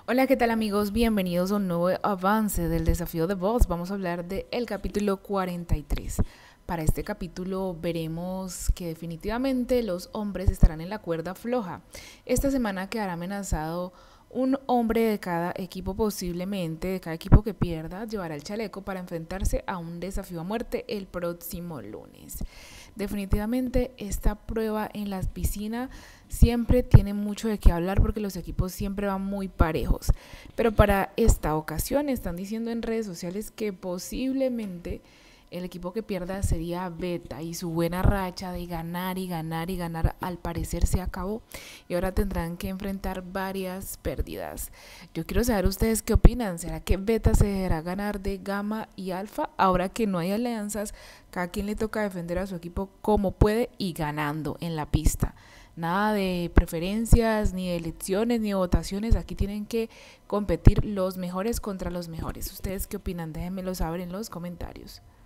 Hola, ¿qué tal amigos? Bienvenidos a un nuevo avance del desafío de voz. Vamos a hablar del capítulo 43. Para este capítulo veremos que definitivamente los hombres estarán en la cuerda floja. Esta semana quedará amenazado un hombre de cada equipo, posiblemente de cada equipo que pierda, llevará el chaleco para enfrentarse a un desafío a muerte el próximo lunes. Definitivamente esta prueba en la piscina siempre tiene mucho de qué hablar porque los equipos siempre van muy parejos. Pero para esta ocasión están diciendo en redes sociales que posiblemente el equipo que pierda sería Beta y su buena racha de ganar y ganar y ganar al parecer se acabó y ahora tendrán que enfrentar varias pérdidas. Yo quiero saber ustedes qué opinan. ¿Será que Beta se dejará ganar de Gamma y Alfa ahora que no hay alianzas? Cada quien le toca defender a su equipo como puede y ganando en la pista. Nada de preferencias, ni de elecciones, ni de votaciones. Aquí tienen que competir los mejores contra los mejores. ¿Ustedes qué opinan? Déjenmelo saber en los comentarios.